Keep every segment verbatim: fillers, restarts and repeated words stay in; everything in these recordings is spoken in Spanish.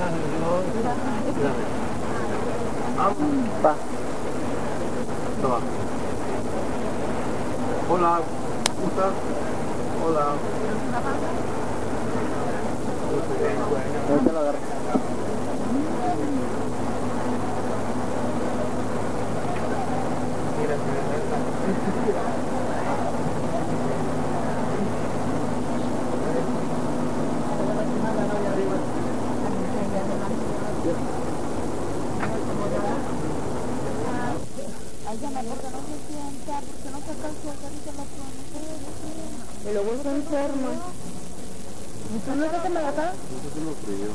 Va. Toma. Hola, ¿cómo estás? Hola. Ahorita lo agarro. Y luego está enferma. ¿Y tú no estás embarazada? No sé si lo creyó.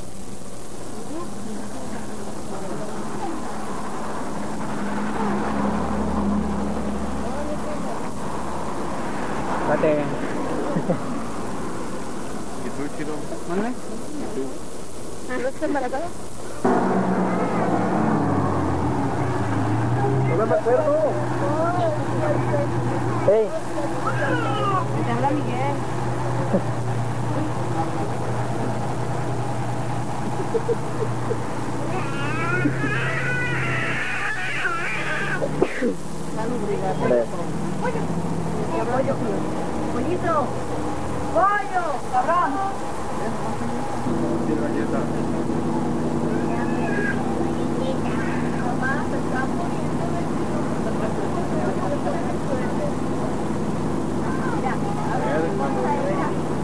Date. ¿Y tú, Chino? ¿Mándame? ¿Y tú? ¿Tú no estás embarazada? No me acuerdo. Hey. Te habla Miguel. Tres. Pollo. Pollito. Pollo. Cabrón. ¿Qué galleta? Mamá, se está muriendo de Mira, a ver, vamos a ver.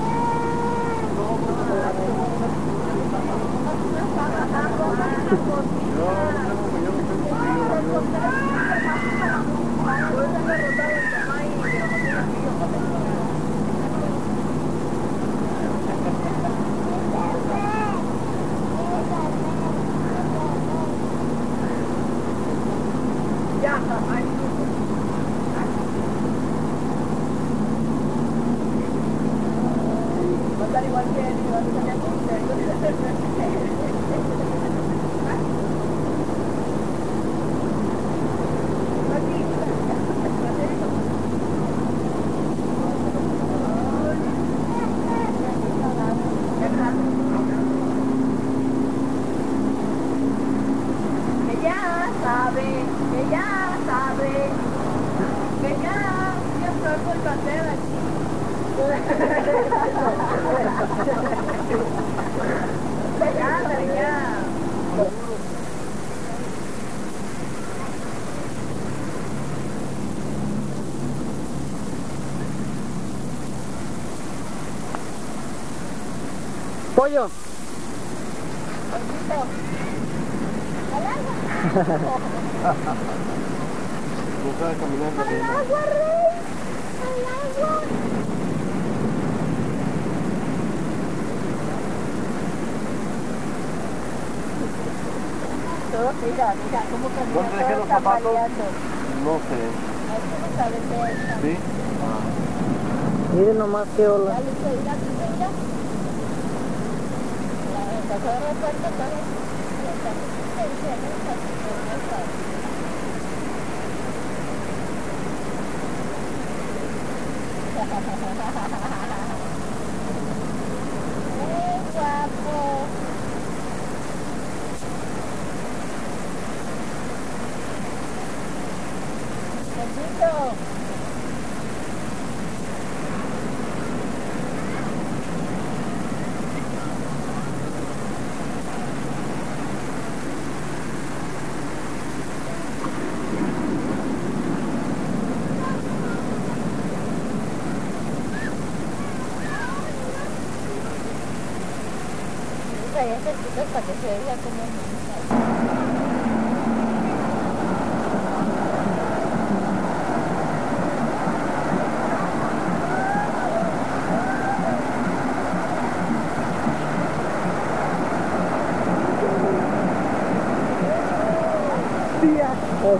Ya, ahí. Va a estar igual que él, va a estar que ya sabe, que ya sabe, que ya, ya estoy por pasar aquí. Ya, pero ya. Pollo. No sabe caminar la arena. agua, Rey! ¡Al agua! Todo, mira, mira, cómo camina. ¿Dónde dejé los zapatos? No sé. no sabes de eso. ¿Sí? Miren nomás qué ola. Dale, mira, mira. La casa de reparto, ¿sabes? ¡Qué guapo! ¡Besito! Traía cerquitas para que se vea como Tía. Oh.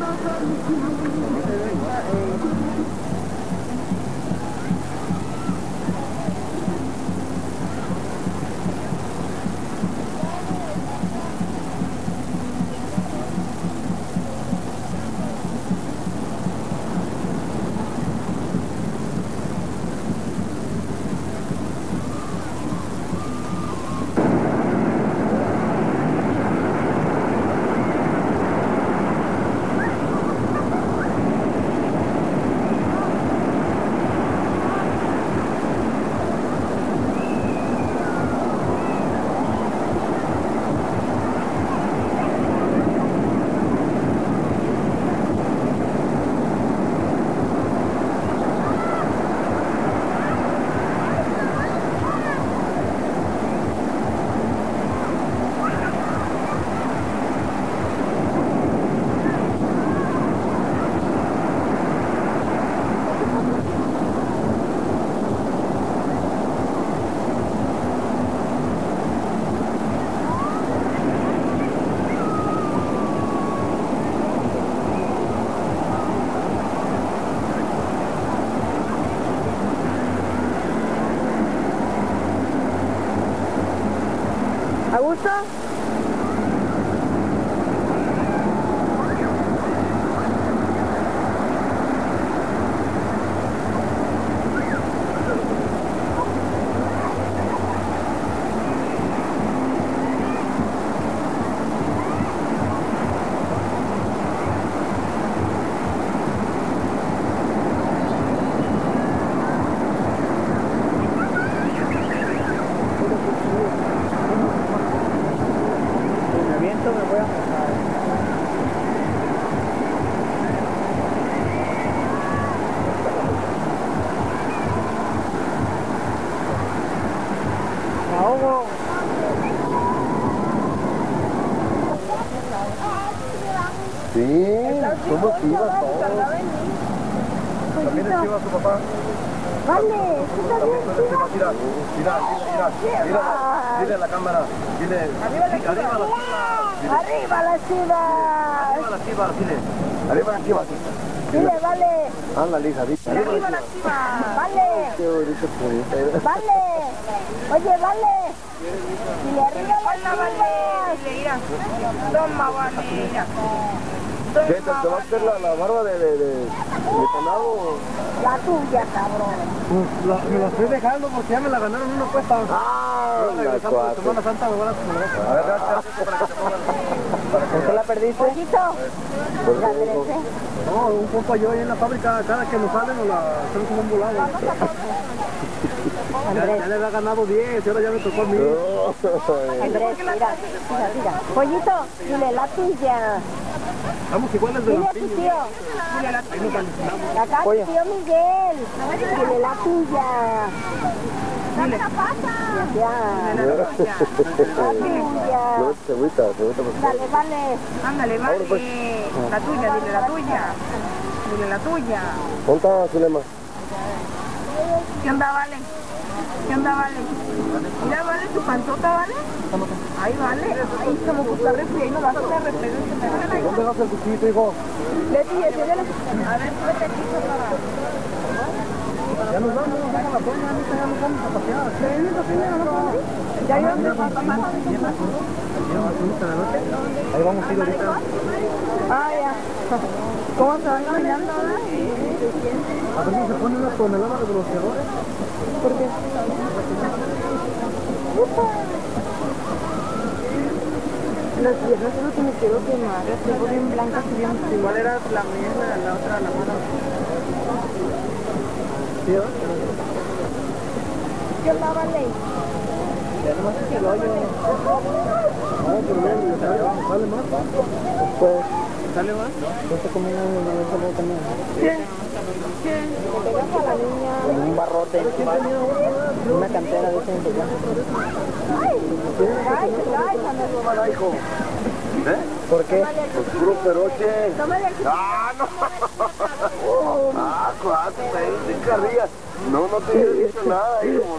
¿A gusto? Sí, somos chivas todos. ¿También es chiva su papá? Vale, ¿tú también chivas? Mira, mira, mira, mira, mira, dile a la cámara, dile, arriba la chiva. ¡Arriba las chivas! Arriba la chiva, dile, arriba la chiva. Dile, vale. Ándale, hija, dile. Arriba las chivas. Vale. Qué bonito que Vale. Oye, vale. Dile, arriba las chivas. Dile, mira. Toma, vale, mira. ¿Qué? ¿Te, te va a hacer la, la barba de, de, de, de pelado? La tuya, cabrón. La, me la estoy dejando porque ya me la ganaron una apuesta. Ah, la cuatro. Semana Santa me van a poner. A ver, para que te pongan. ¿Por qué la perdiste? Pollito. La trece. No, un compa yo ahí en la fábrica, cada que nos salen nos la hacemos como un volado. Ya, ya le había ganado diez y ahora ya me tocó a mí. Andrés, mira, mira, mira. Pollito, dile la tuya. Estamos iguales de Dile los a tu piños. tío. Ahí nos alucinamos. Acá tu tío Miguel. Dile la tuya. Dile. Ya. Dile la tuya. La tuya. No, se agüita, se agüita por Dale, vale. Ándale, vale. La tuya, dile la tuya. Dile la tuya. ¿Dónde está Zulema? ¿Qué onda, vale? ¿Qué onda, vale? Mira, vale, tu panzota, ¿vale? Ahí, vale. Ahí como que está refri, ahí no vas a hacer refri. ¿Dónde vas el cuchillito, hijo? Leti, ese de la... A ver, vete aquí, para... Ya nos vamos, vamos a la zona, ahorita ya nos vamos a pasear. Ya yo me voy a pasar. Ahí vamos a ir ahorita. Ah, ya. ¿Cómo se van caminando, ahora? A ver si se pone una tonelada de bloqueadores. ¿Por qué? Las piernas es lo que me quiero quemar, las tengo bien blancas y bien frías. ¿Cuál era la mía, la otra, la mano? ¿Sí? ¿Qué onda, vale? Ya nomás es el hoyo. Ah, pero bien, ¿sale más? Pues, ¿sale más? Yo estoy comiendo una vez algo también. ¿Qué? ¿Qué? Le pegas a la niña. Como un barrote. Una cantera de ese en tu casa. Ay, ay, ay, ay, hijo. ¿Eh? ¿Por qué? Pues puro peroche. tómale aquí. ¡Ah, no! ¡Ah, cuatro! ¡Me carrillas! No, no te he dicho nada, hijo.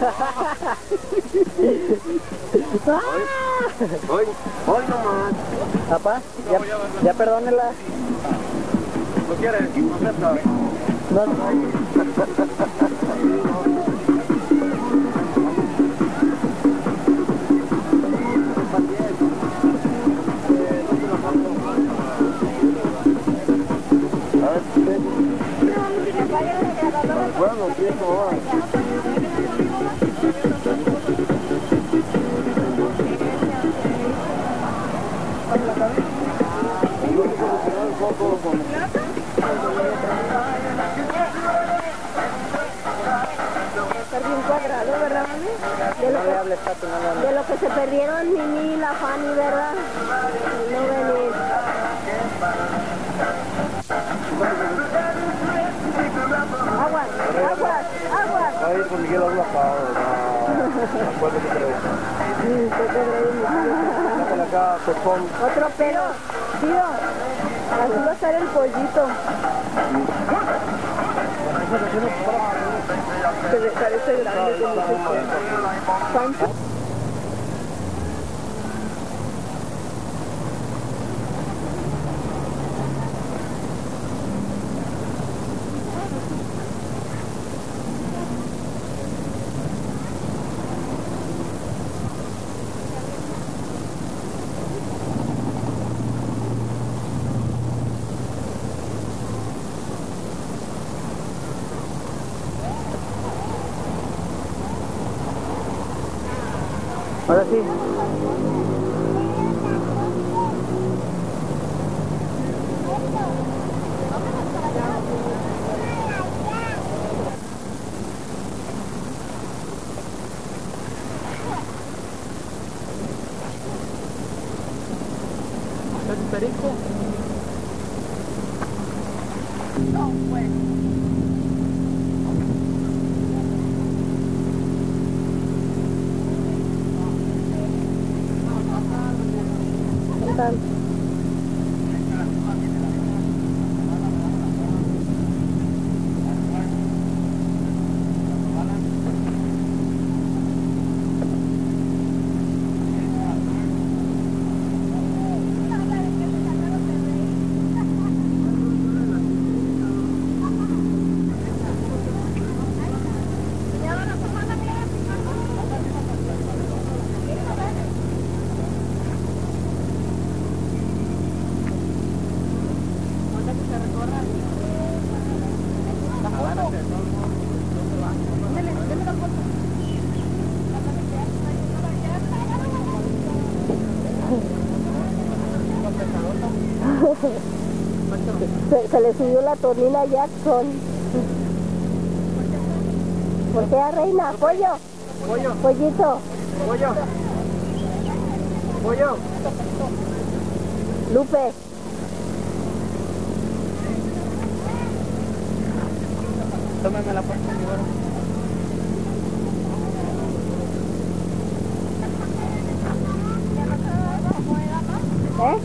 Hoy, hoy, hoy nomás. Papá, ya, ya perdónela. ¿Lo quieres? ¿No acepta? No, no. Bueno, sí, ¿cómo va? Estar bien cuadrado, ¿verdad, mami? De lo, No le hables, papi, no le hables. de lo que se perdieron Mimi y la Fanny, ¿verdad? No venir. Aguas, aguas, aguas. Ahí con Miguel habla para acuerdo que creo. Sí, qué pedreño. Sácale acá, pepón. Otro pelo, tío. Así va a estar el pollito. Se le parece grande como que Pancho. Ahora sí. ¿Es perico? No, pues. ¿Qué tal? Se, se le subió la tornina a Jackson. Voltea, reina. Pollo. Pollo, Pollito. pollo. Pollo. Lupe. Tómame la puerta, mi güero. ¿Eh?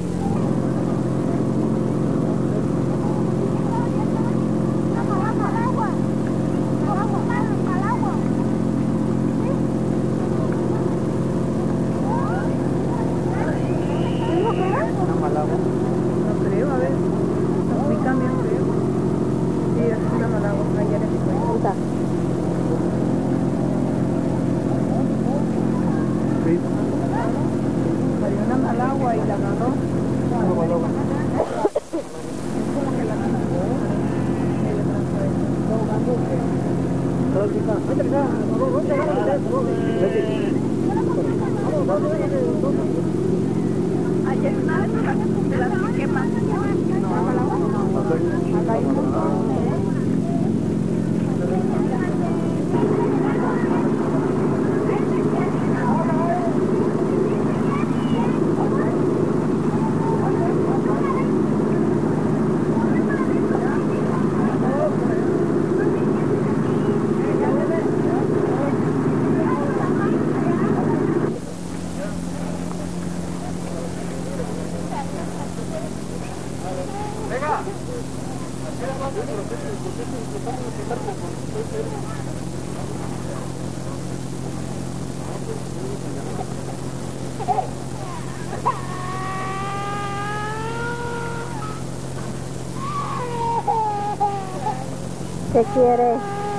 Una malagua. No creo, a ver. Mi cambio, creo. Sí, es una malagua. Ayer en mi cuenta. Sí. Salió una malagua y la agarró. Una malagua. Como que la agarró. Y le trajo ayer una vez de las que más. Acá hay un montón. ¿Qué quiere?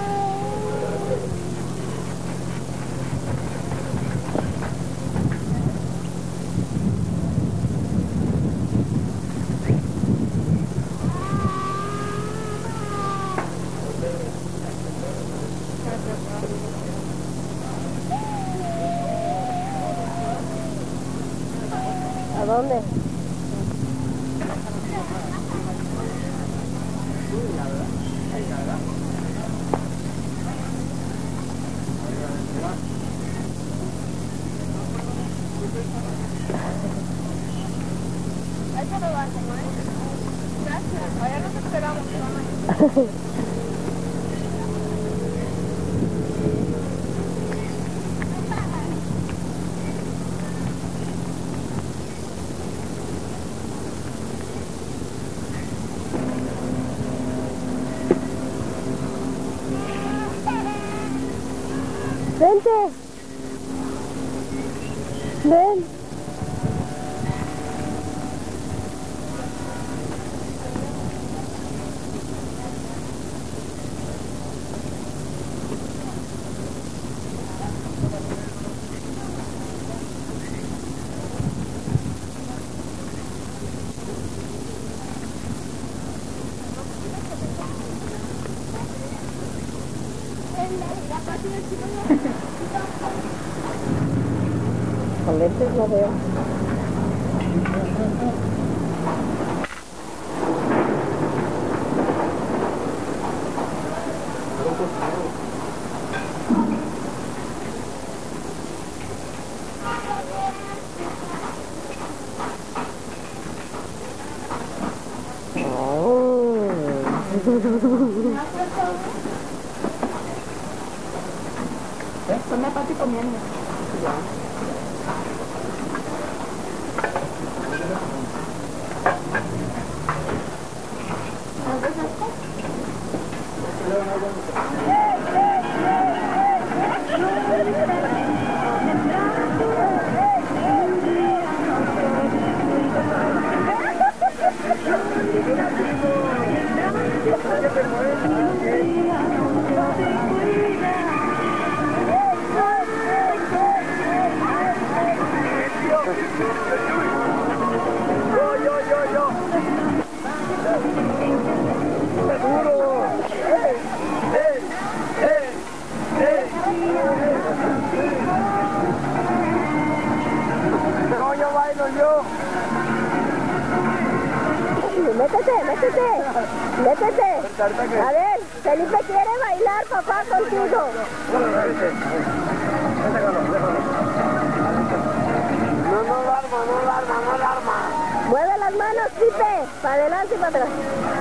¿A dónde? Eso lo hacen, ¿no? Gracias. Allá nos esperamos, mamá. Vente. Ven. Con lentes no veo. Ponme a Pati comiendo. No, yo bailo yo. Métete, métete, métete. A ver, Felipe quiere bailar, papá, contigo. No, no lo arma, no lo arma, no lo arma. Mueve las manos, Pipe, para adelante y para atrás.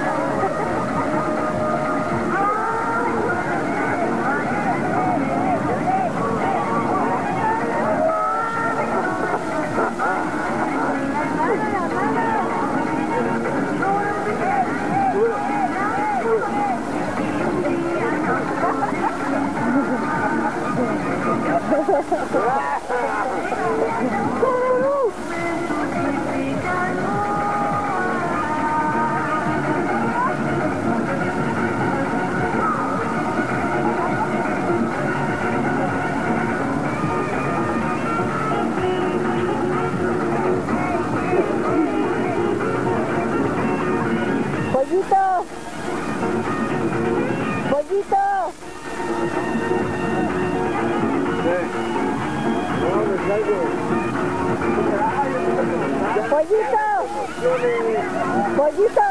Pollito, pollito. Pollito, pollito.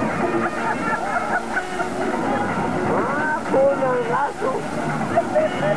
Ah, con el lazo.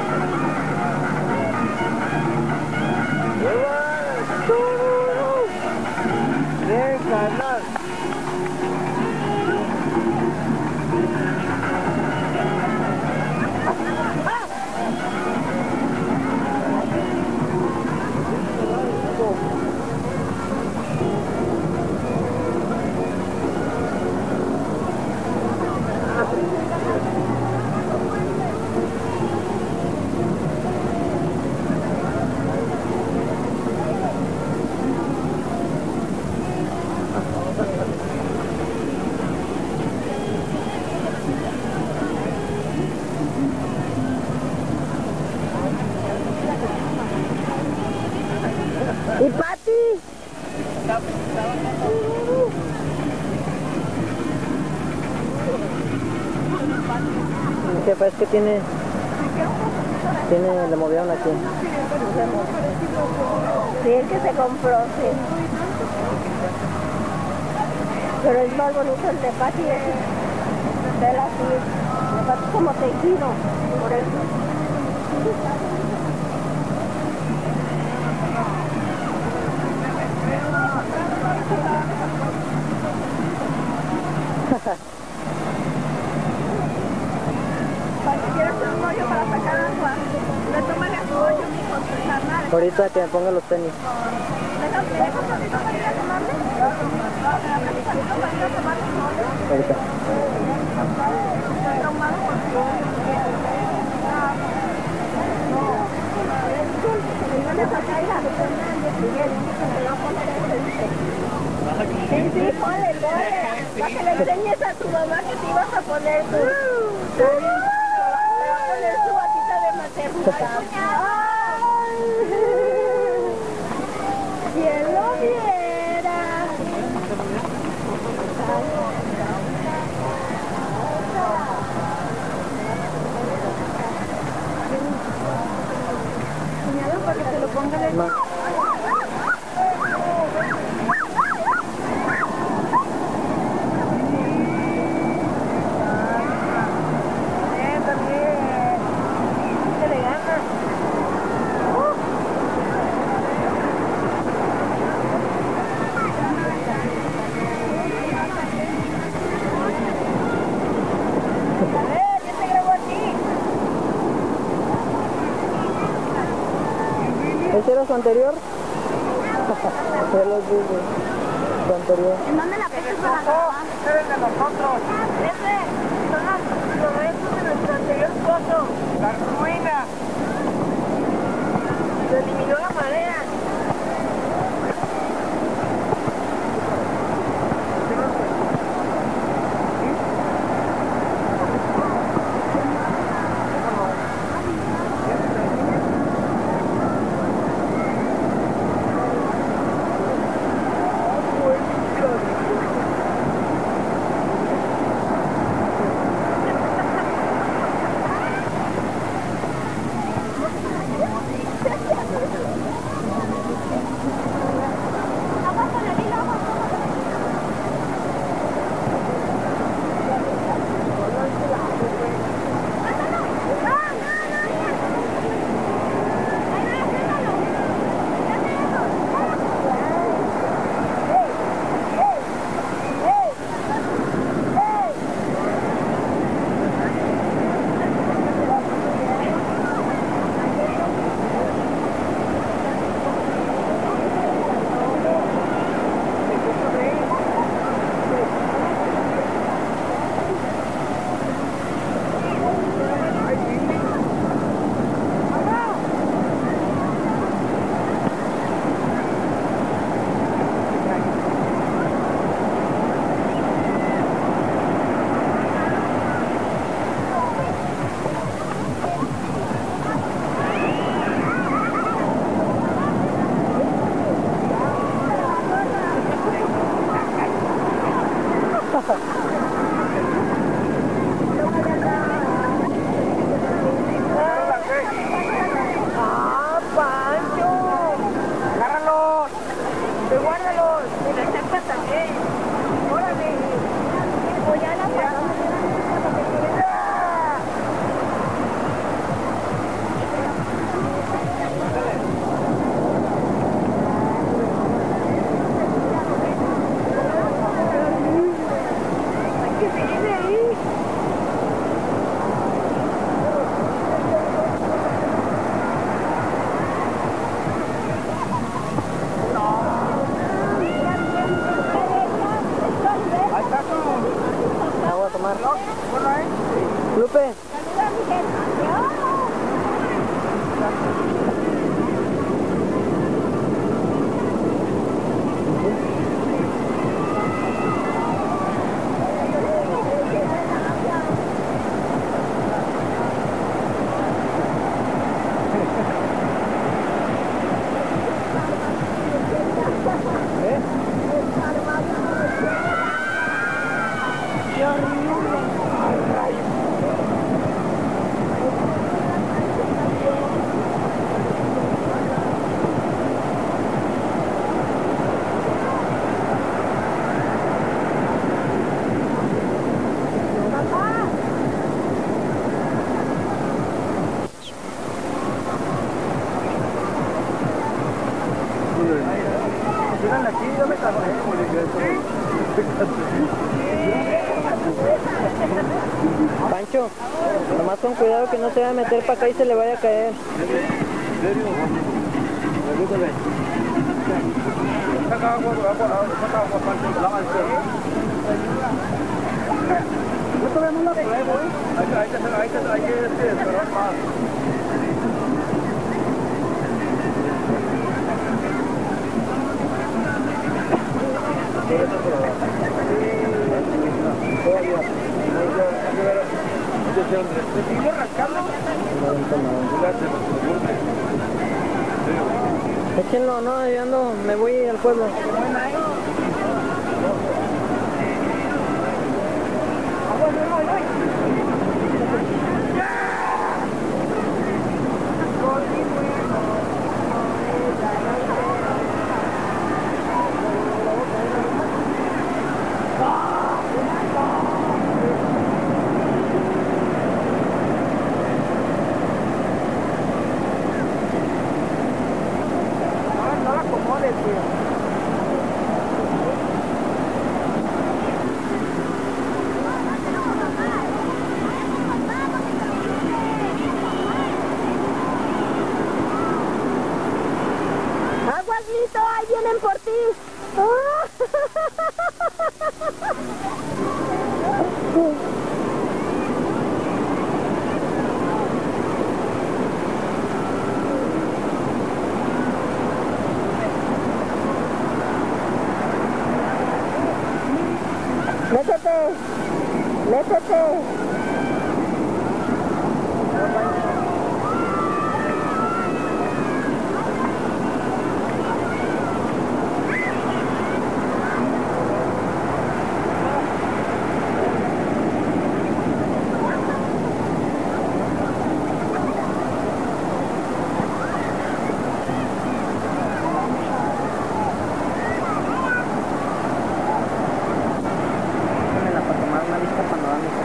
¿Y Pati? Que parece que tiene... Tiene... Le movieron aquí. Sí, el que se compró, sí. Pero es más bonito el de Pati, es tela así. El de Pati es como tejido, por eso. Pati, ¿quieres un hoyo para sacar agua? Le toman el hoyo, mijo, sin nada. Ahorita que me ponga los tenis. ¿Dejas dejas tantito para ir a tomarle? ¿Dejas tantito para ir a tomarle un hoyo? Ahorita. Estoy traumado porque... Sí, sí, ponle, ponle. Para que le enseñes a tu mamá que te ibas a poner tu... Te va a poner su batita de maternidad. ¡Ay! ¿Quién lo viera? Cuñado, para que te lo pongan en... No. Bien, también. ¿Qué le gana? A ver, ¿quién te grabó a ti? ¿Ese era su anterior? Ya lo dije. Su anterior. ¿En dónde la pesas para grabar? Ese es de nosotros. Ese son los, los restos de nuestra anterior foto. La ruina. Se eliminó la marea. Tírale aquí, yo me cansé. Pancho, nomás con cuidado que no se vaya a meter para acá y se le vaya a caer. ¿En serio? Pregúntale. Saca agua, agua, saca agua, Pancho, lava el suelo. Yo todavía no la pruebo, ¿eh? Hay que, hay que, hay que, hay que esperar más. ¿Seguimos rascando? Échenlo, no, yo ando, me voy al pueblo. No la acomodes, tío. Aguas, Lito, ahí vienen por ti. Métete, métete. Para tomar una vista panorámica.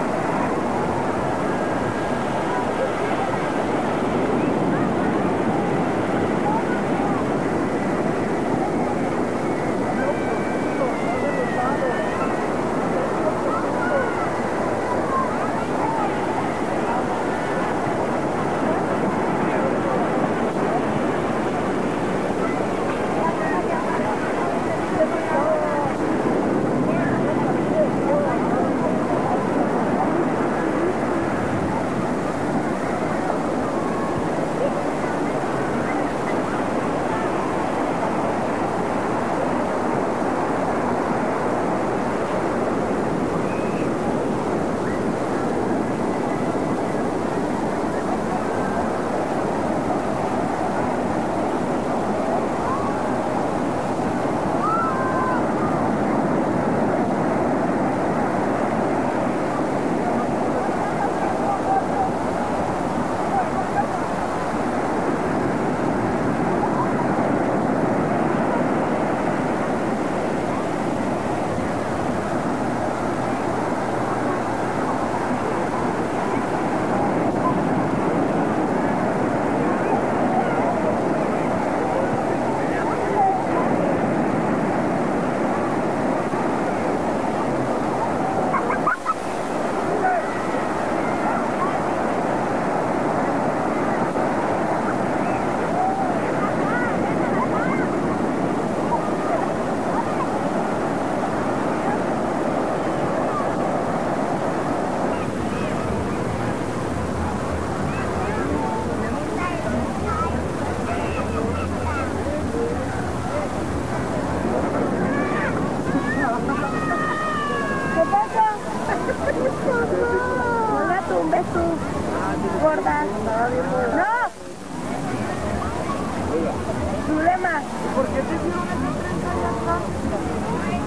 gorda. ¡No! Zulema. ¿Por qué te hicieron esa trenza allá atrás?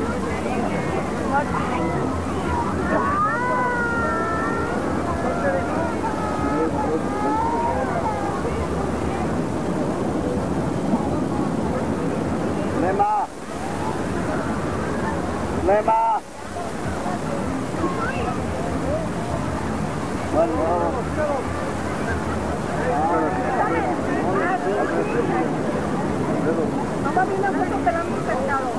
Lema. Lema. Bueno, Mamá vino a pelando un pescado.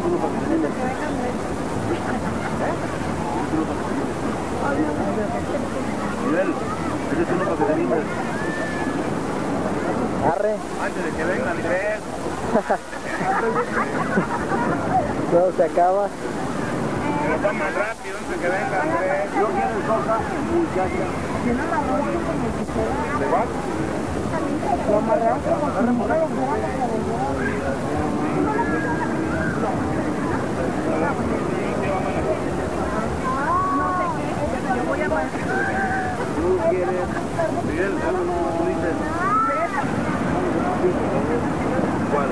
Miguel, ese es uno para que te animes. Arre. Antes de que venga Andrés. Todo se acaba. Pero va más rápido antes de que venga Andrés. Yo quiero el soja muchacha. ¿De cuál? Lo amarramos como yo voy a amarrar. ¿Tú quieres? Miguel, algo tú dices. ¿Cuál?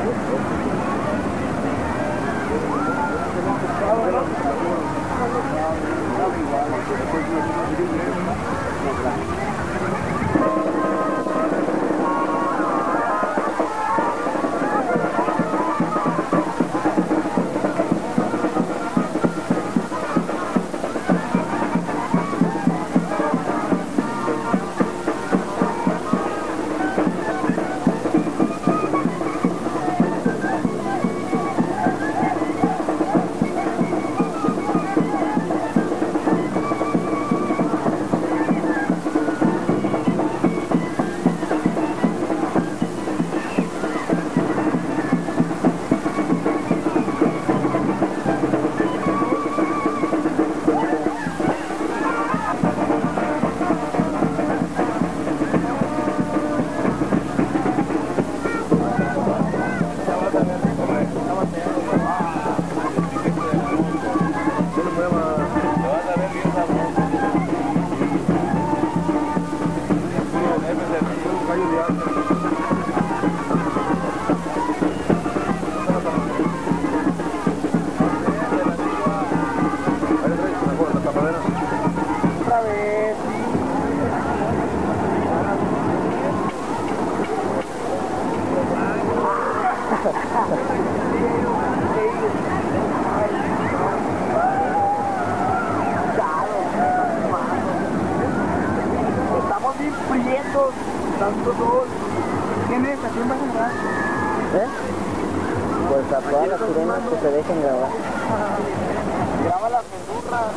Estamos bien prietos, tanto sol. ¿Tiene estación vas a grabar? ¿Eh? Pues a todas las sirenas que se dejen grabar. Graba las mendurras.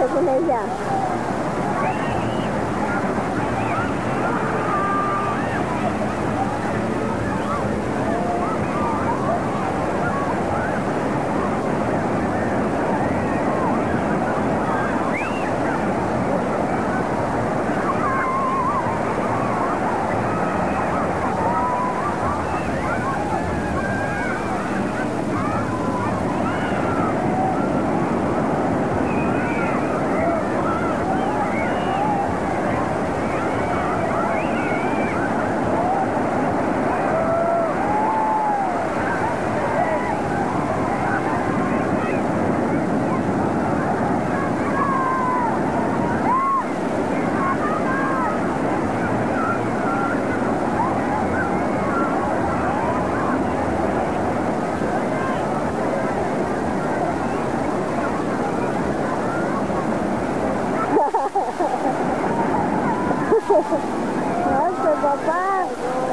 según ella. ¡Ay, papá!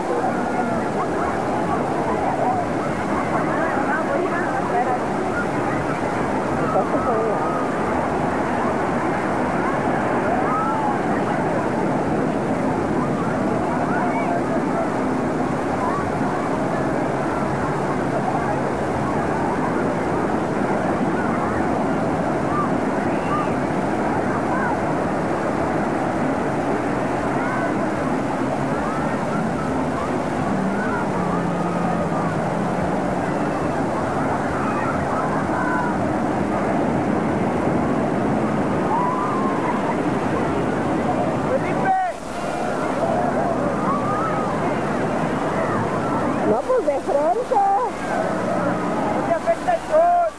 No, pues de frente. No te afecta el sol.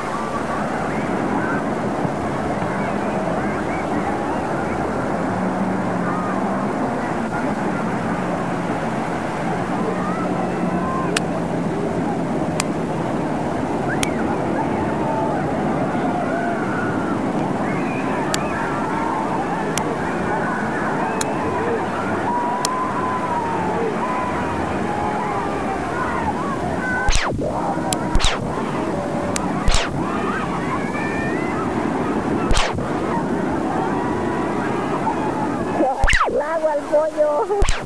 El agua al pollo.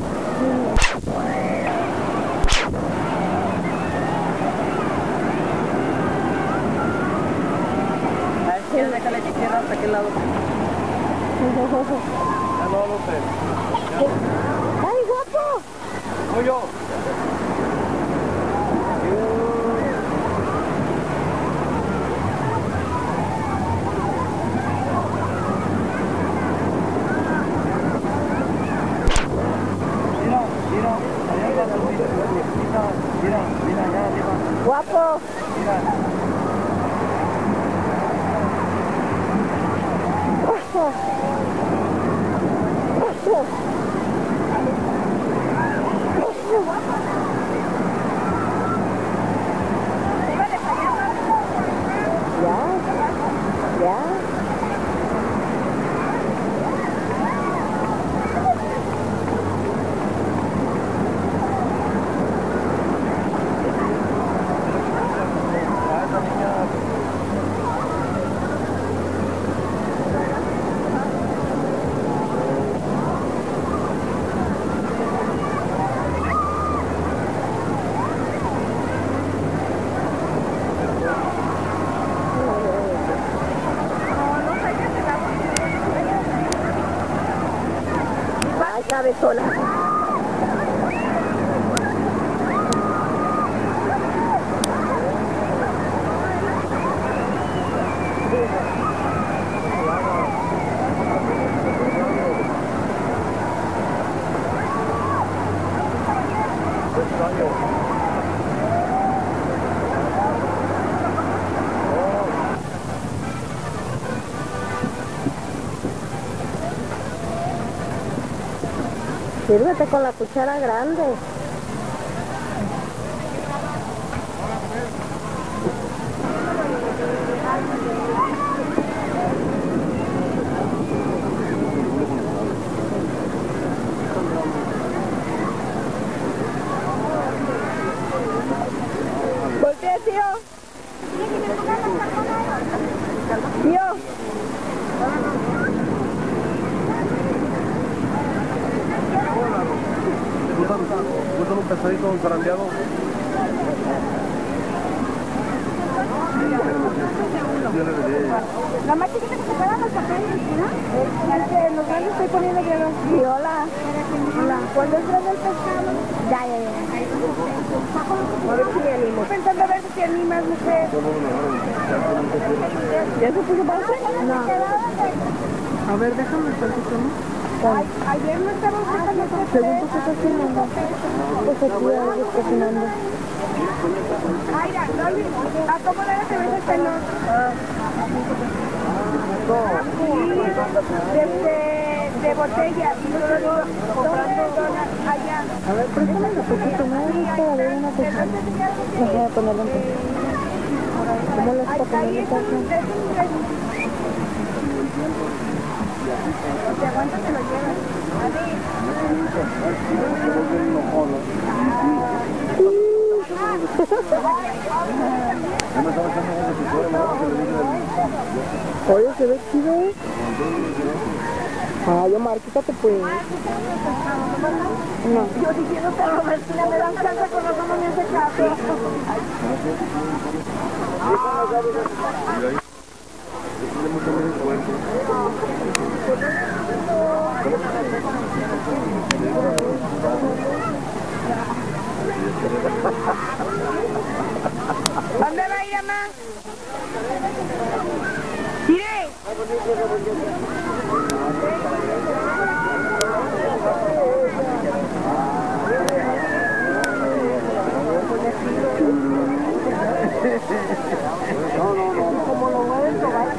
A ver, ¿quieres dejarle que cierra hasta aquel lado? Ya no lo sé. ¡Ay, guapo! Soy yo. Mira, mira, allá va la luz. Mira, mira, allá arriba. Guapo. Mira. Ya, ya. Ah, esa niña. Ay, cabezona. Sírvete con la cuchara grande. Voltea, tío. Tío. gustan un pescadito zarandeado? La más chiquita que se pegan los papeles, ¿no? Es que los grandes estoy poniendo ya dos. Sí, hola. Hola. ¿Cuándo es grande el pescado? Ya, ya, ya. A ver si me animo. Estoy pensando a ver si te animas, mujer. ¿Ya se puso para hacer? No. A ver, déjame el tantito, ¿no? Ay, ayer no estaba buscando los papeles. Según tú, ¿qué estás cocinando? Pues aquí algo cocinando. Aira, Loli, acomódale que ves el pelo. Desde de botella y yo lo digo comprando allá. A ver, préstame un poquito más para ver una cosa. Déjame ponerlo en pie. ¿Cómo lo está poniendo esta cosa? Te aguanta que lo llevas. Oye, se ve chido, ¿eh? Ay, Omar, quítate pues. No. Yo diciendo que Robertina me dan chance con razón no me hace caso. ¿Dónde va a ir, mamá? ¡Tire! No, no, no. Como lo mueven, lo va a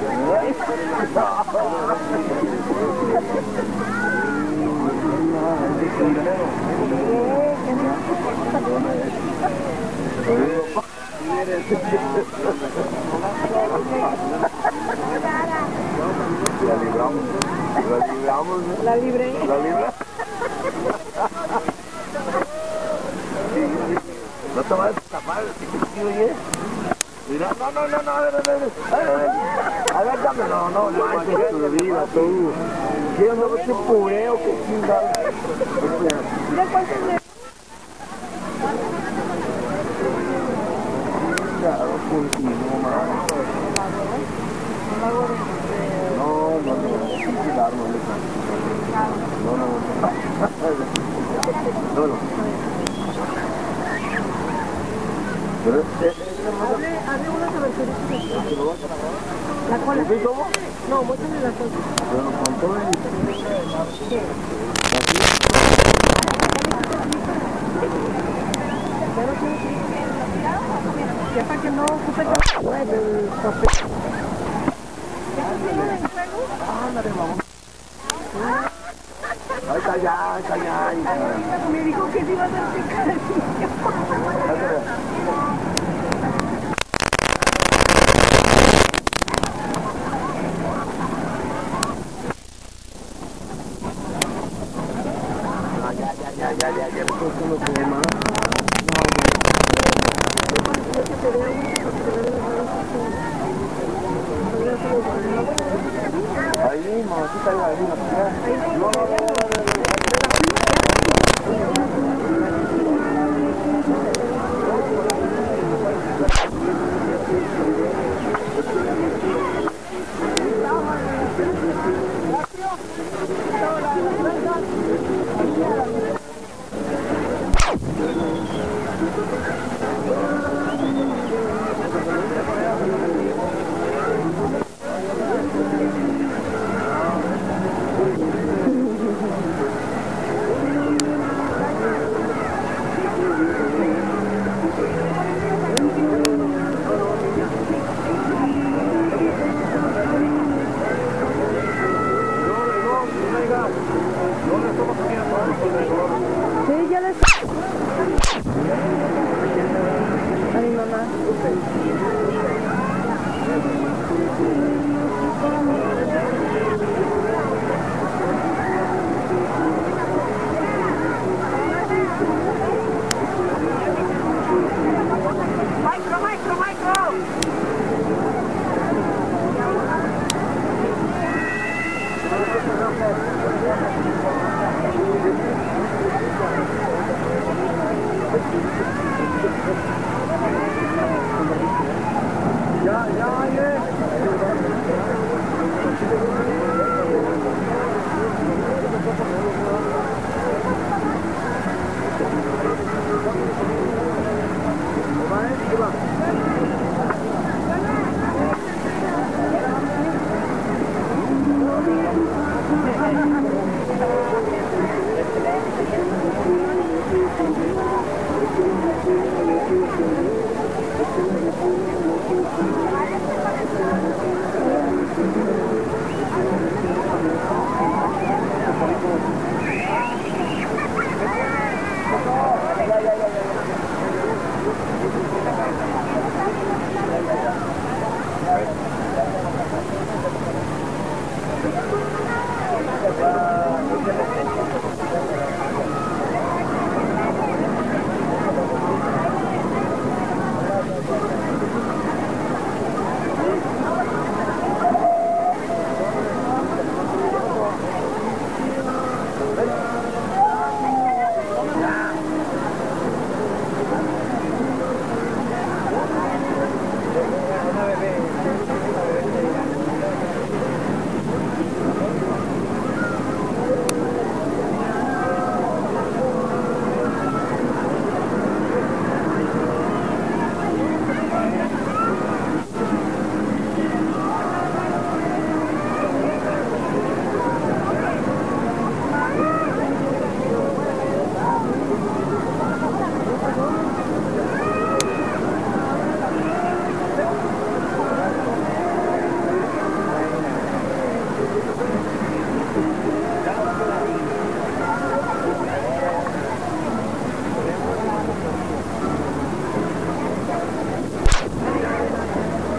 La libramos, la libramos, ¿no? La libré. La libra. No te vayas a tapar, ¿sí, oye? Mira, no, no, no, no, a ver, a ver, a ver, a ver, a ver, dame, no, no, no, manches tu vida, tú. ¿Qué onda, qué pureo, qué chingada? Mira cuántos me... Claro, continúo, man. No, no, no, no, no, no, no, no. Pero Hazle una característica. La cola. ¿sí cómo? No, muéstrame la cola. Bueno, con todo el... Ya para que no ocupe tanto el papel. Ándale, vamos. Ahí está ya, ahí está ya. Ahí está. Me dijo que se iba a hacer picadillo. Ah, ya, ya, ya, ya, ya, ya, esto es lo que más. Ahí, mamacita, ahí, ahí, ahí. No, no, no, no, Sí, ya les... A mi mamá. Micro, micro, micro.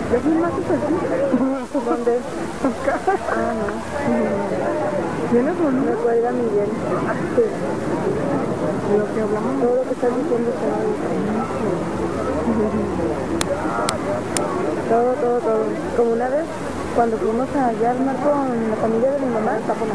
¿Ya filmaste así? ¿Dónde? Ah, no. ¿Tienes o no? Me cuelga Miguel. Sí. ¿De lo que hablamos? Todo lo que estás diciendo está bien. Todo, todo, todo. Como una vez, cuando fuimos allá al mar con la familia de mi mamá, está por la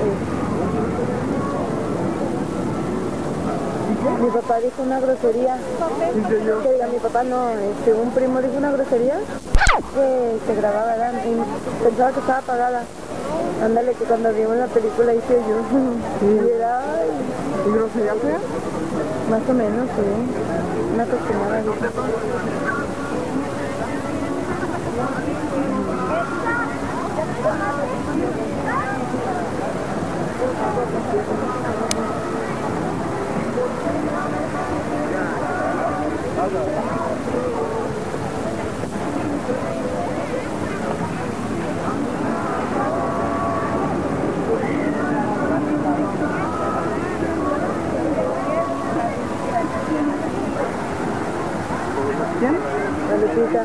Mi papá dijo una grosería. Que diga, mi papá no, este, un primo dijo una grosería que se grababa, ¿verdad? Y pensaba que estaba apagada. Ándale, que cuando vimos la película hice yo. Y era, ay. ¿Y grosería fea? Más o menos, sí. Una costumada. ¿Quién? La Lupita.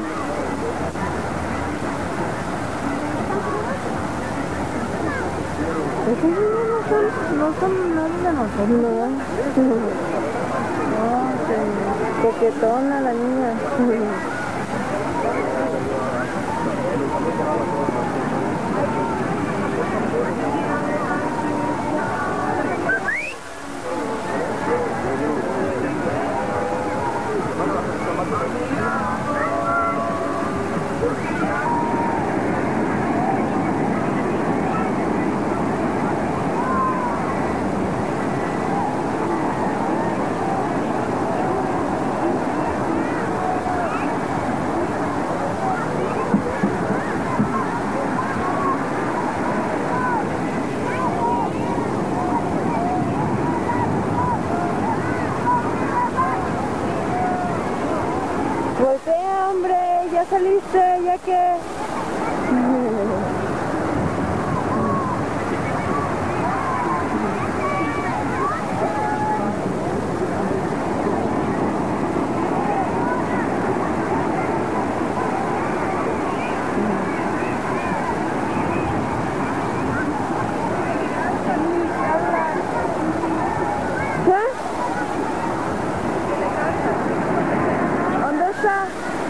Esos niños no son, no son nada de nosotros, no. No, que coquetona la niña. Voltea, hombre, ya saliste, ya que... ¿Dónde está?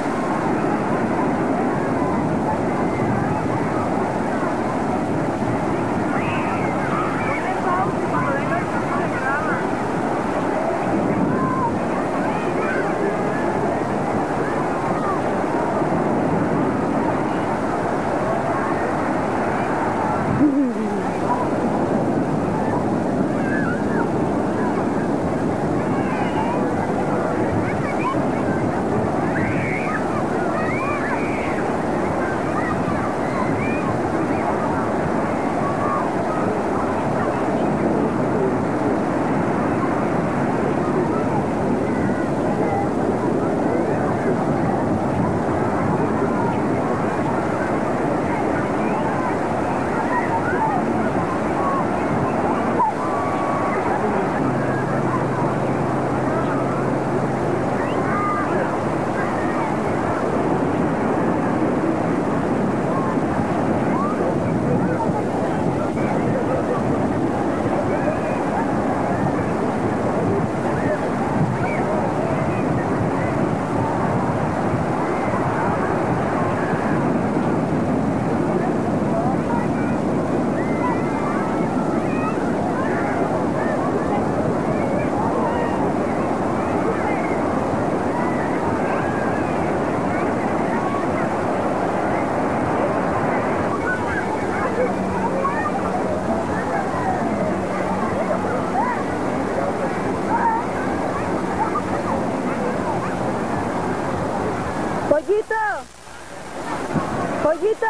¡Pollito! ¡Pollito!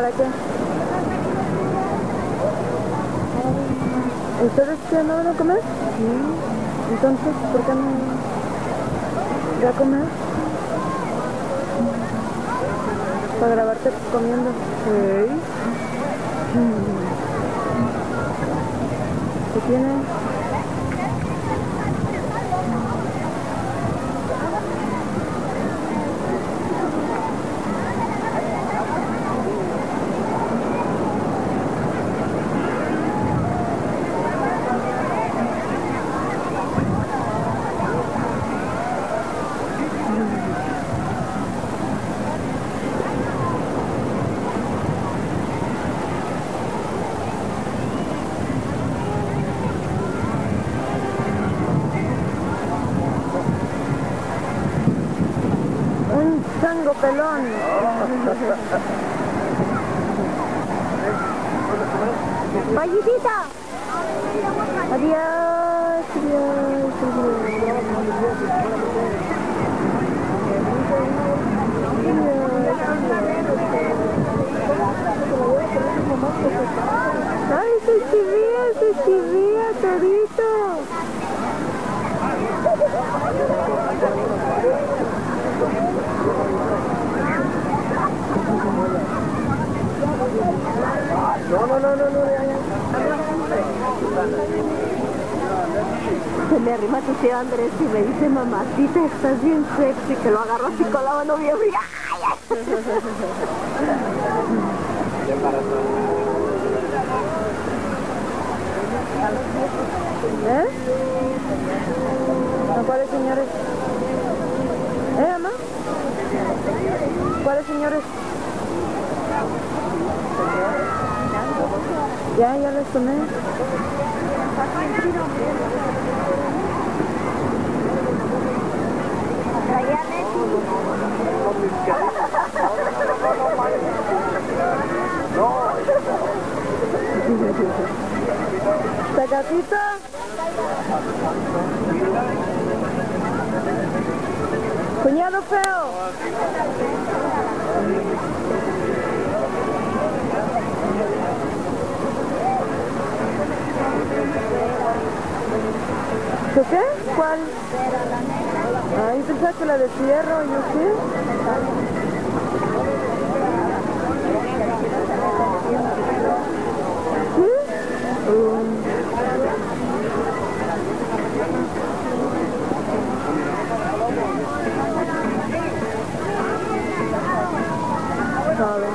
¿Para qué? ¿Ustedes ya no van a comer? Sí. Entonces, ¿por qué no voy a comer? Para grabarte comiendo. Sí. ¿Qué tiene? Chango pelón. Vallecita. Adiós, adiós, adiós. Ay, se chivía, se chivía, todito. No, no, no, no, no, ya, ya. Se me arrima tu tío Andrés y me dice, mamacita, estás bien sexy, que lo agarro así con la mano bien fría. ¿Eh? ¿A cuáles señores? ¿Eh, mamá? ¿Cuáles señores? Ya, ya les tomé. ¿Sacatita? Cuñado feo. ¿Qué qué? ¿Cuál? Ay, pensaba que la de fierro, ¿yo qué? ¿Sí? Um. A ver.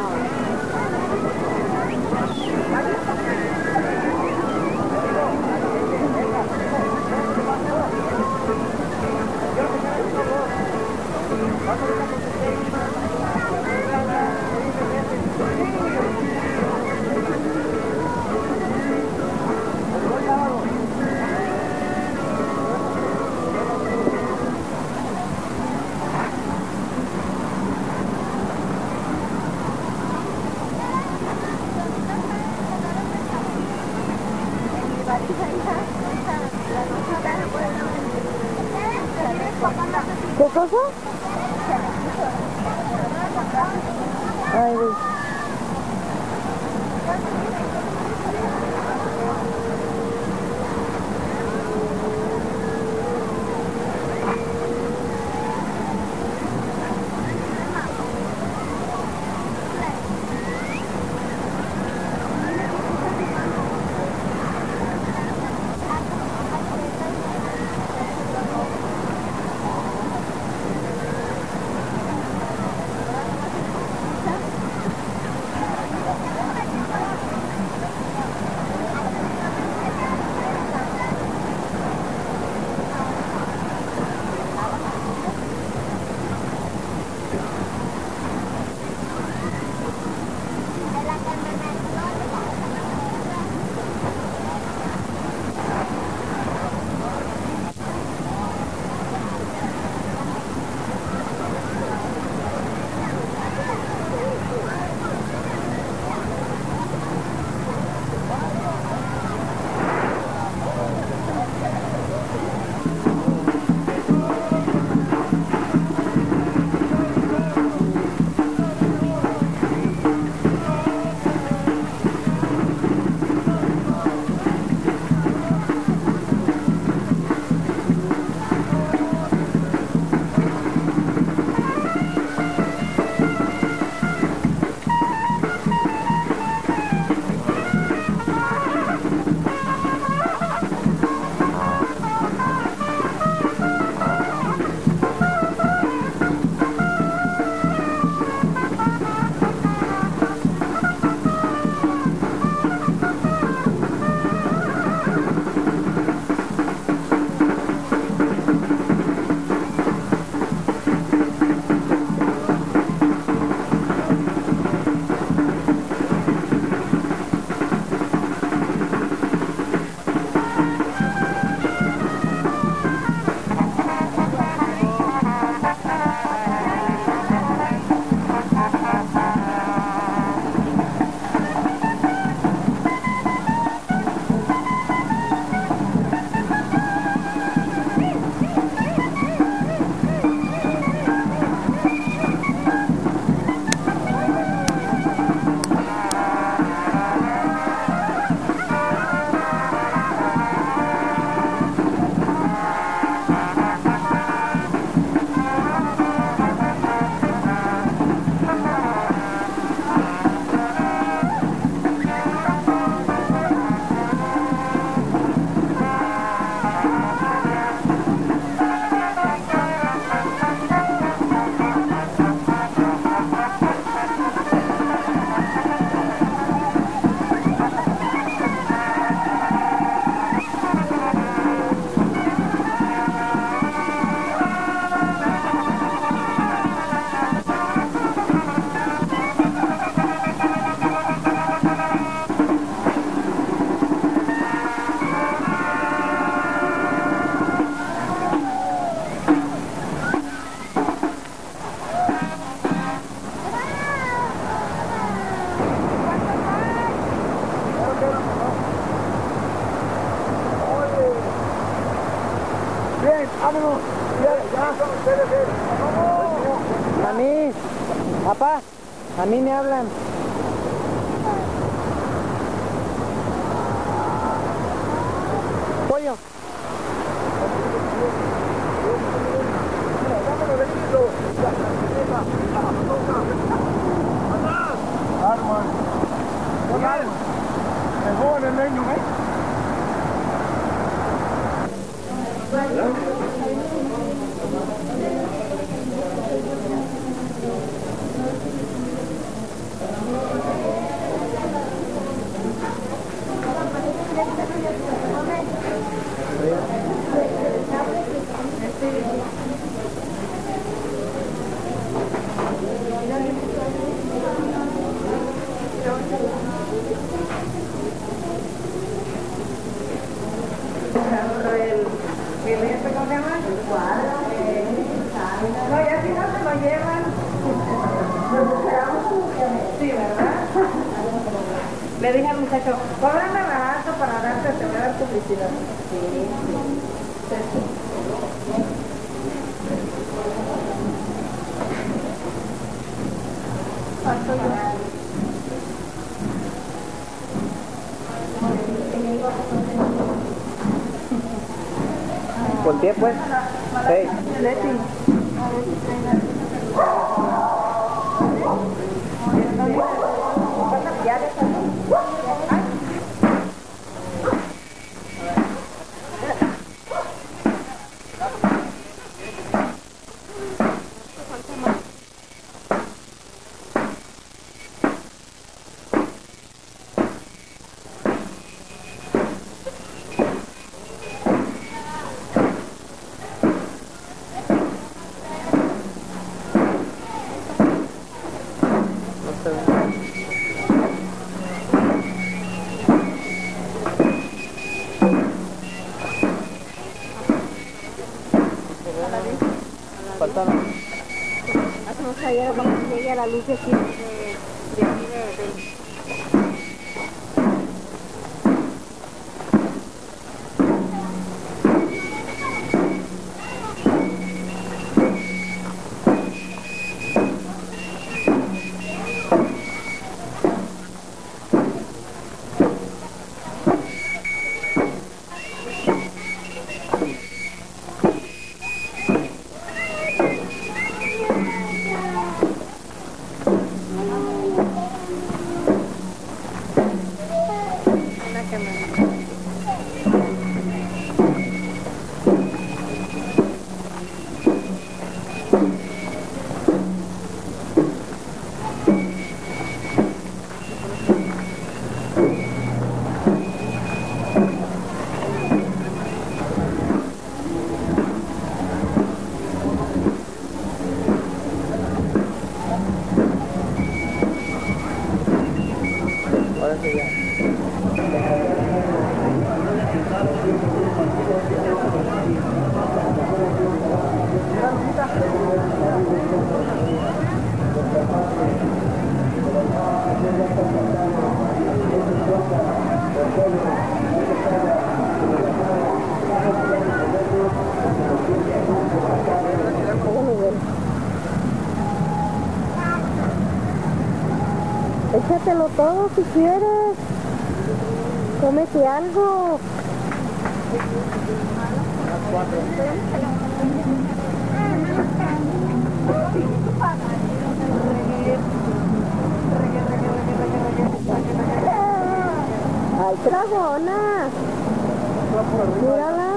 ¿Qué cosa? Ay, güey. vámonos. Ya, ya. A mí, papá, a mí me hablan. Pollo. Arma. Con arma. Se joden el leño, ¿eh? No, ya si no se lo llevan. Sí, ¿verdad? Le dije al muchacho, cóbrame barato para darte, te voy a dar publicidad. Sí, sí. Volteé pues. Hey. Leti. Ya de Faltaron. Hacemos ayer cuando llegue a la luz de aquí, de, de aquí, de, de... Échatelo todo si quieres. Cómete algo. ¡Ay, dragona! Mírala.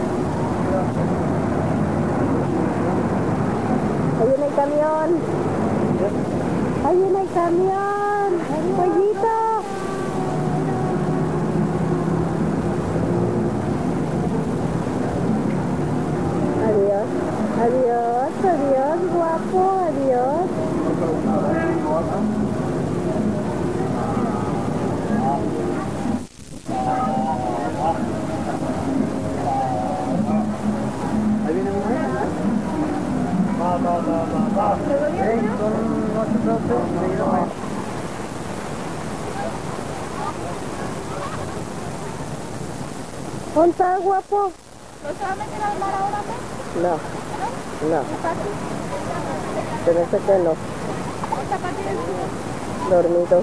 Ahí viene el camión. Ahí viene el camión. Pollito. Adiós. Adiós, adiós, guapo, adiós. Ahí viene mi mamá. Va, va, va, va, va. Ven, son ocho doce. ¿Dónde está, guapo? ¿No se va a meter al mar ahora, pues? No, no, ¿Qué pasa? se me hace que no, ¿Otra parte del sur? dormido.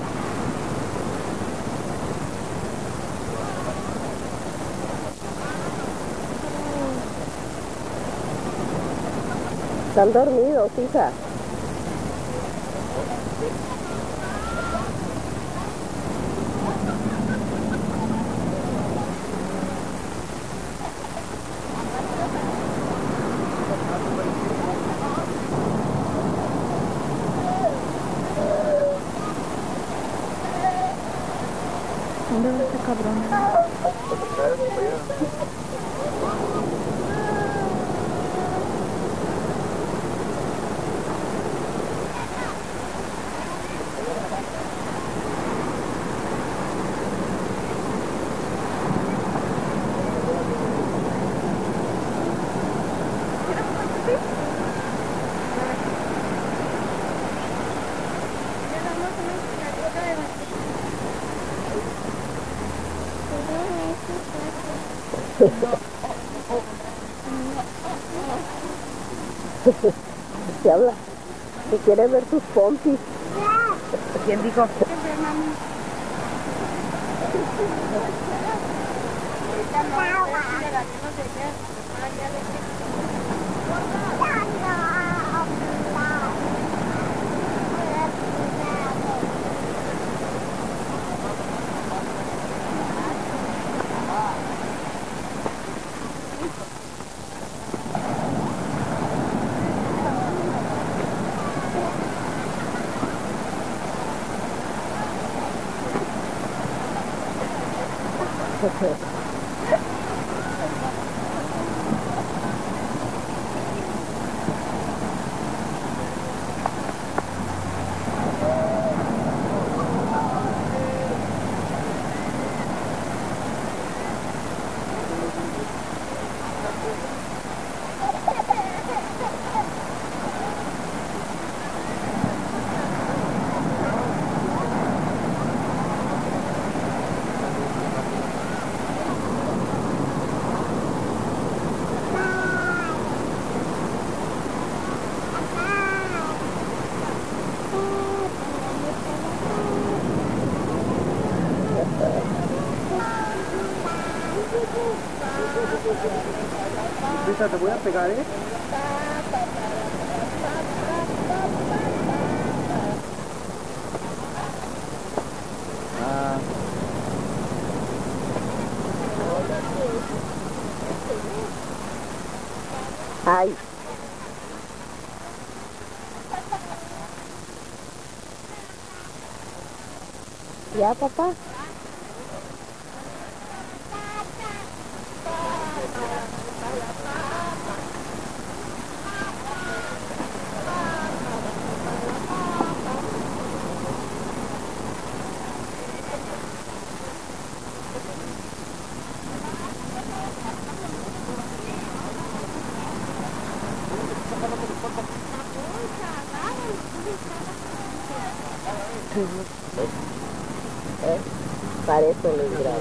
Están dormidos, hija. ¿Dónde va este cabrón? Se habla. Si quiere ver sus pompis. ¿Quién dijo? Luisa, te voy a pegar, ¿eh? Ah. Ay. ¿Ya, papá? ¿Eh? Parece un grado.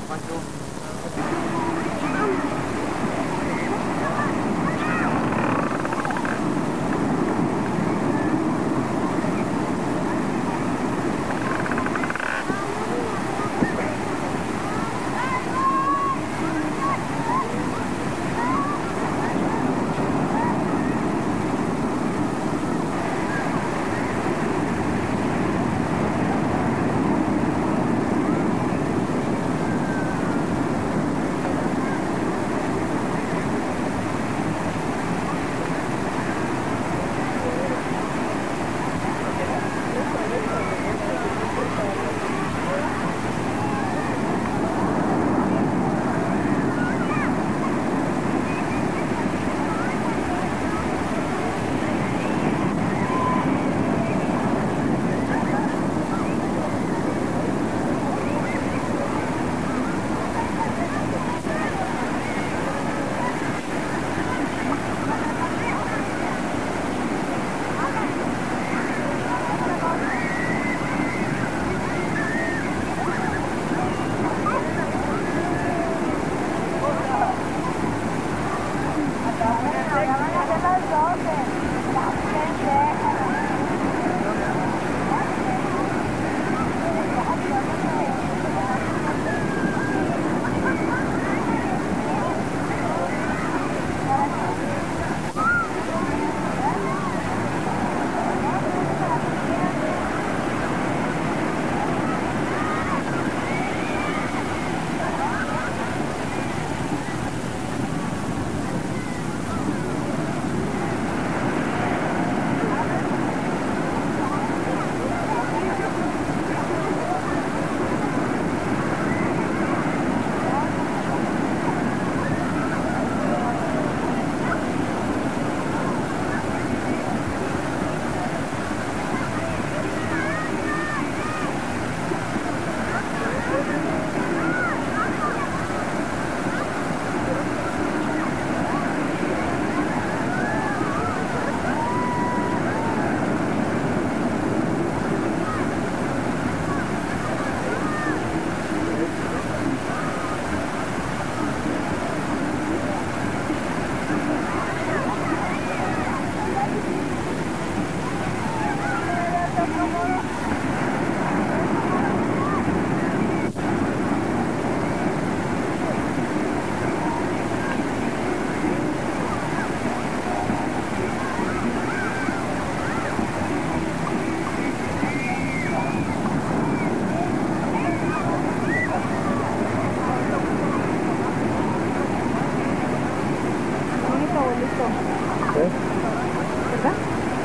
¿Eh? ¿Verdad?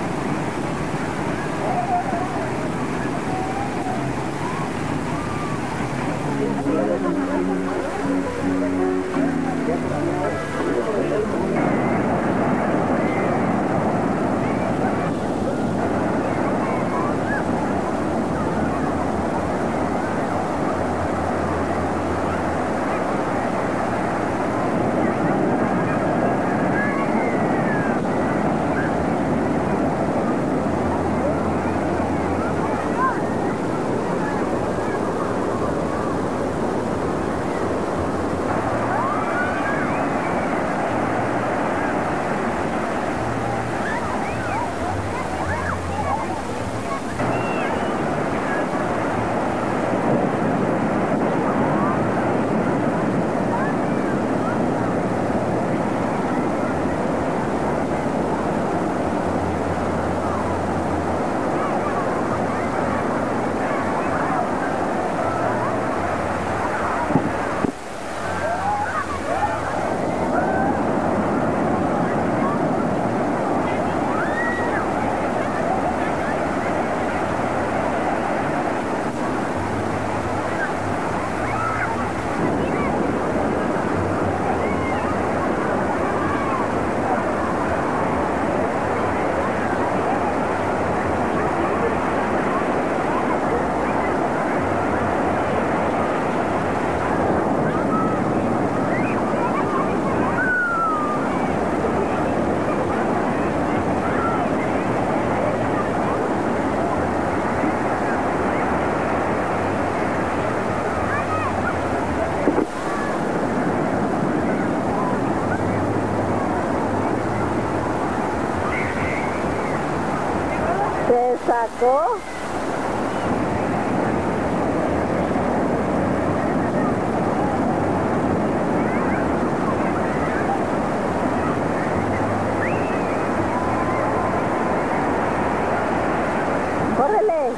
Se sacó. ¡Córrele!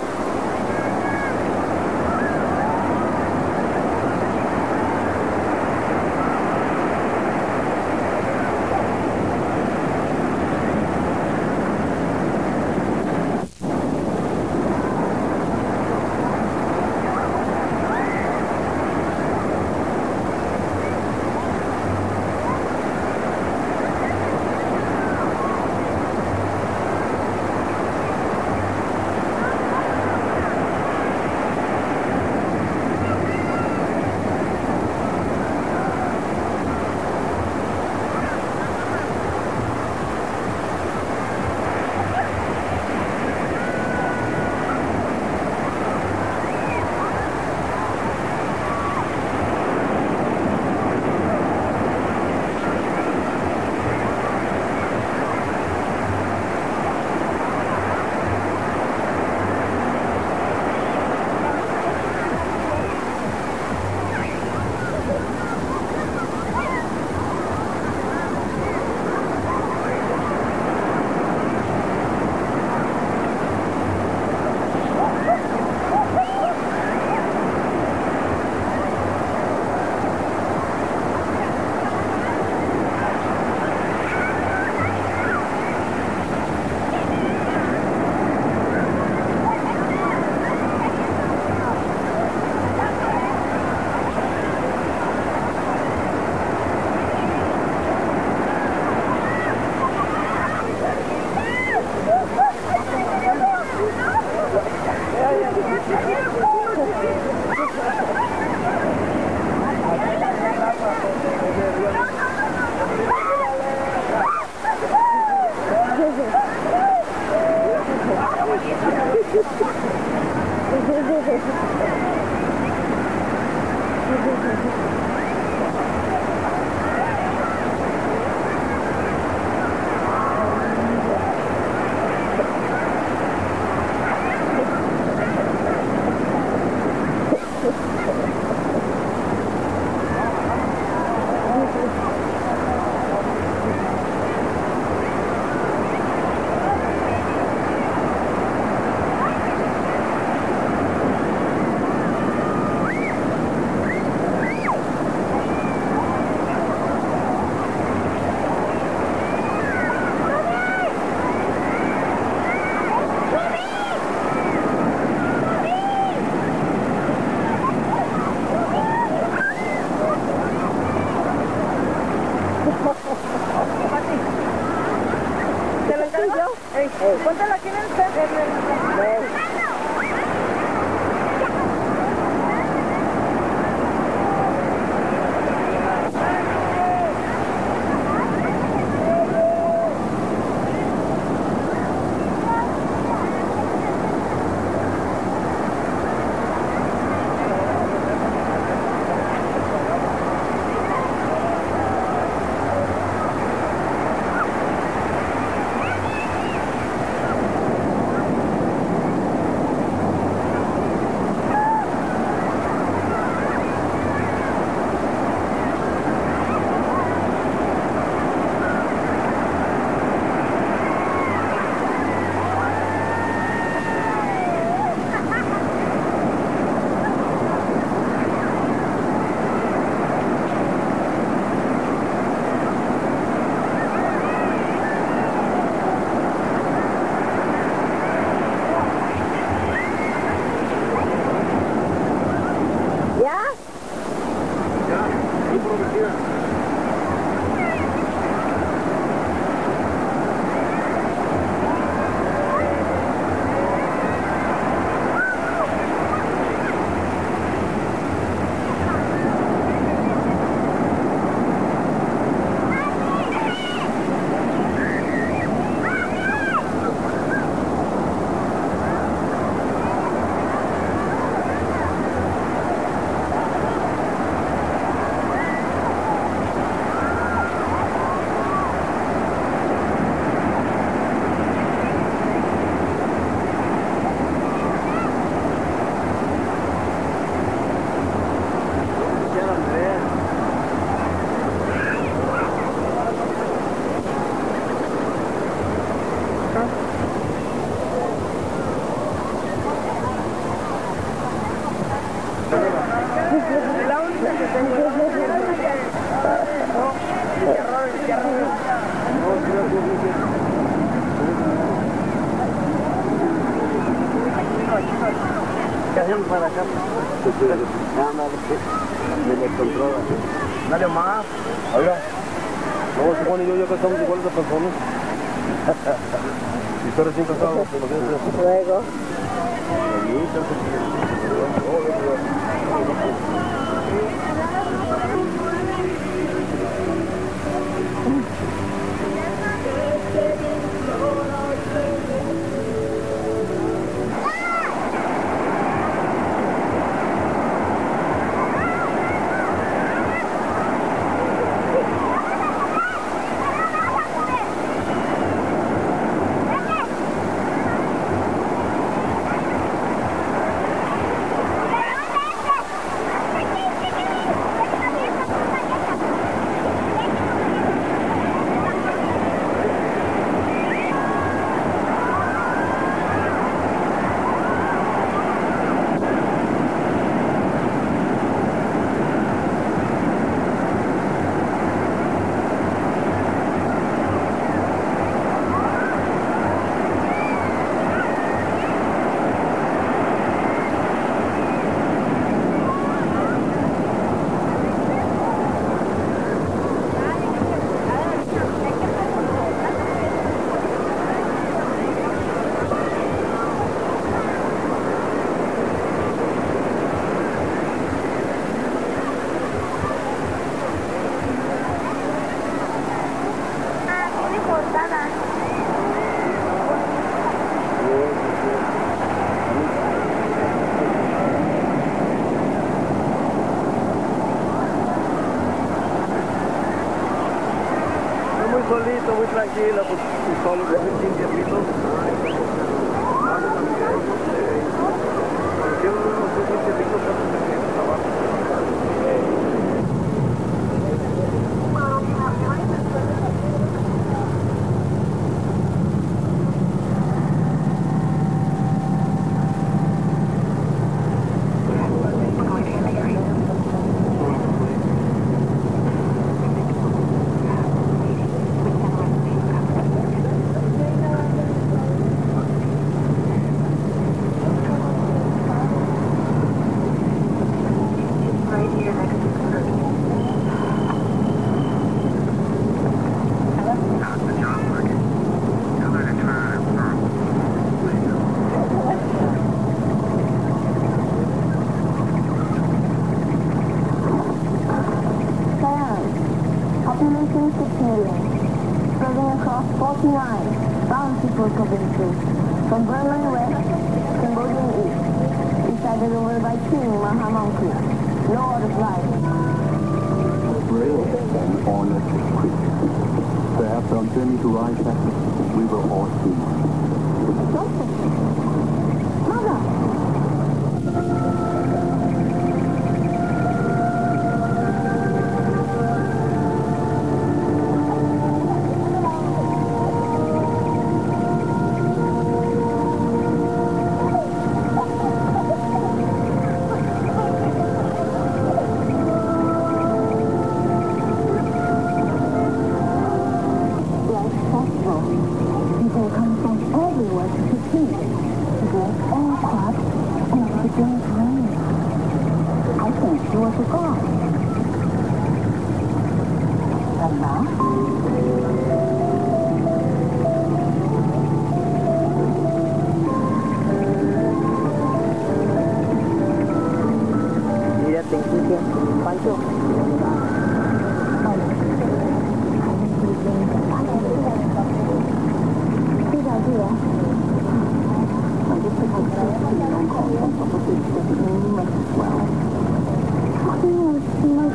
soy yo. Ey, póntala aquí en el set. Para acá. Me le controla. Dale más. Oiga. No, se pone yo ya que estamos iguales de personas. Y estoy recién casado. Luego. Solito, muy tranquila, pues solo que hace quince minutos. Quiero unos quince minutos antes de que trabajo. Block forty-nine, Bountiful Province, from Burman West, Cambodian East, decided over by King Mahamanku, Lord of Life. Brave and honest creature. Perhaps on journey to Rajasthan, we will all see. Joseph! Mother! People come from everywhere to see it. There's all crops and the day's rain. I think she was a god. And now? Mira, ten cuidado, Pancho. Good idea. I just think I'll start to know content of what this doesn't mean as well. Yes, yes.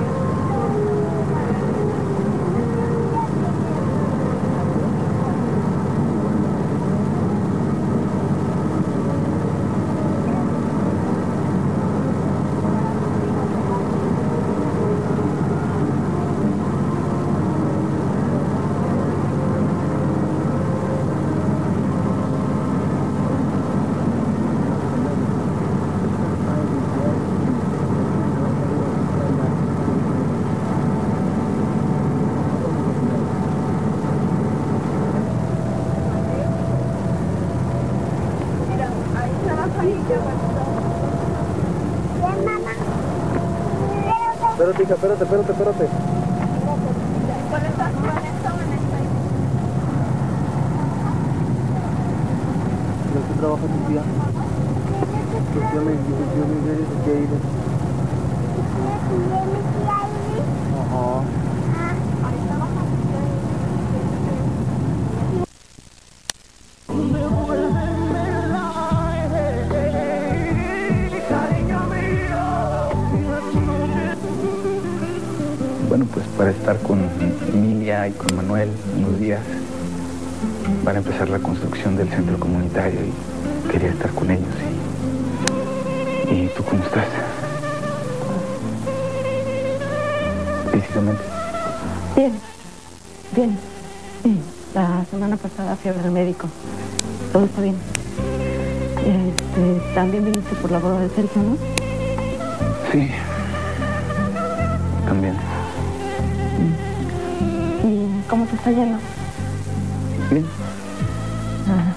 Espérate, hija, espérate, espérate, espérate. ¿Cuál está? ¿Cuál está? ¿En qué trabaja tu tía? Tu tía me dice, tu tía Miguel y tu tía Iris. Ajá. Bueno, pues para estar con Emilia y con Manuel unos días, van a empezar la construcción del centro comunitario y quería estar con ellos. ¿Y, ¿y tú cómo estás? Físicamente. Bien, bien. La semana pasada fui a ver al médico. Todo está bien. Este, también viniste por la boda de Sergio, ¿no? Sí. También. ¿Y cómo te está yendo? Bien. Ah.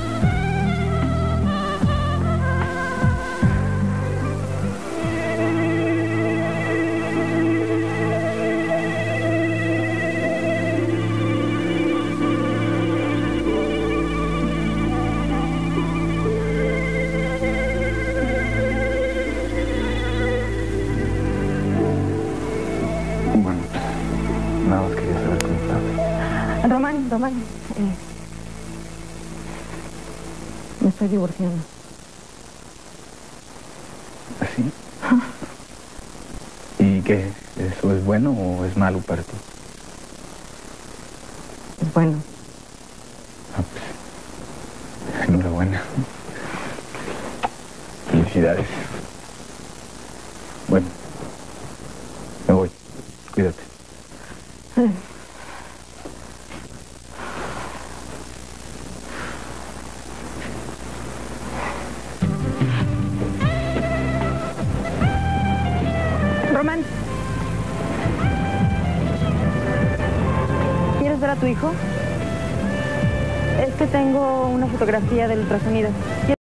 Bueno, nada más quería saber cómo estás. Román, Román, eh, me estoy divorciando. ¿Así? ¿Y qué? ¿Eso es bueno o es malo para ti? Es bueno. Ah, pues, enhorabuena. Felicidades. Bueno, me voy. Cuídate. Eh. Román, ¿quieres ver a tu hijo? Es que tengo una fotografía del ultrasonido.